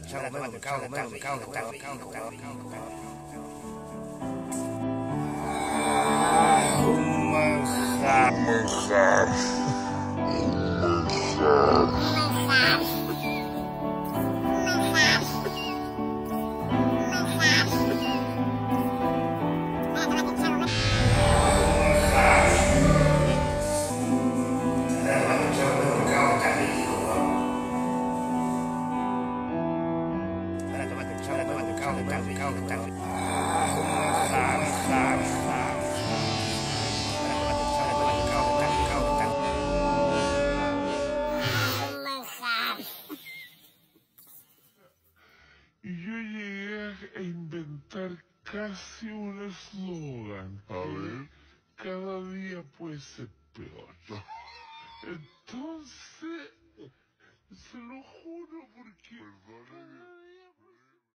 Y yo llegué a inventar casi un eslogan. A ver. Cada día puede ser peor. Entonces...